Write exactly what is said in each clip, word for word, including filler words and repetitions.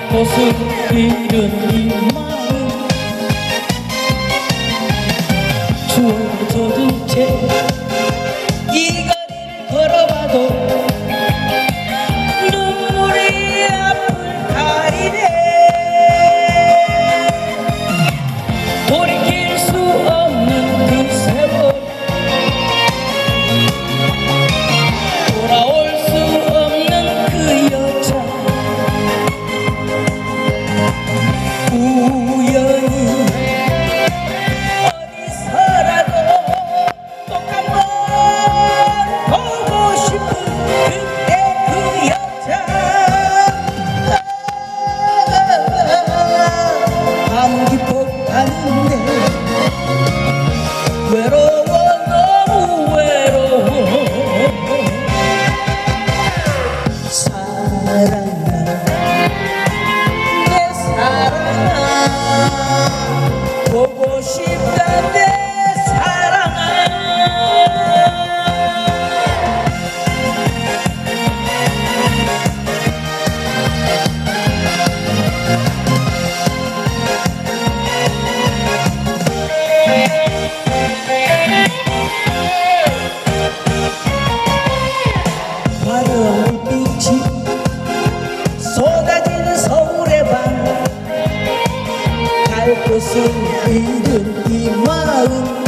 곳을 잃은 이 마음 추억에 젖은 채 이 거리를 걸어봐도 눈물이 앞을 가리네. 돌이킬 수 없는 그 세월, 돌아올 수 없는 그 여자, 우연히 어디서라도 꼭 한번 보고 싶은 그때 그 여자. 아무 기억 아닌데 외로워, 너무 외로워. 사랑아 내 사랑아 보고 싶다 내 사랑아. 화려한 빛이 쏟아지는 서울의 밤, 갈 곳을 잃은 이 마음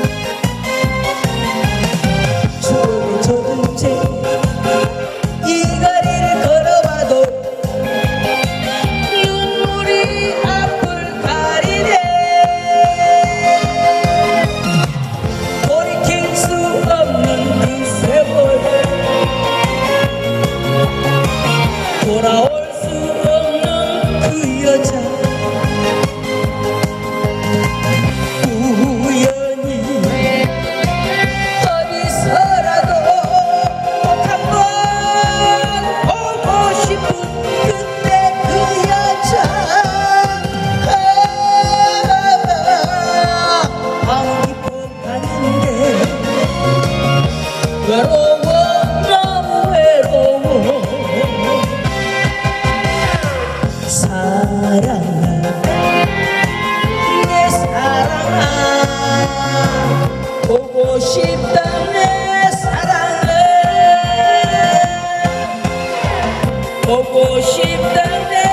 추억에 젖은 채 이 거리를 걸어봐도 눈물이 앞을 가리네. 돌이킬 수 없는 그 세월, 돌아올 수 없는 그 여자, 우연히 어디서라도 꼭 한번 보고 싶은 그때 그 여자. 아무 기억 아닌데 외로워, 너무 외로워. 사랑아 내 사랑아 보고 싶다 내 사랑아 보고 싶다 내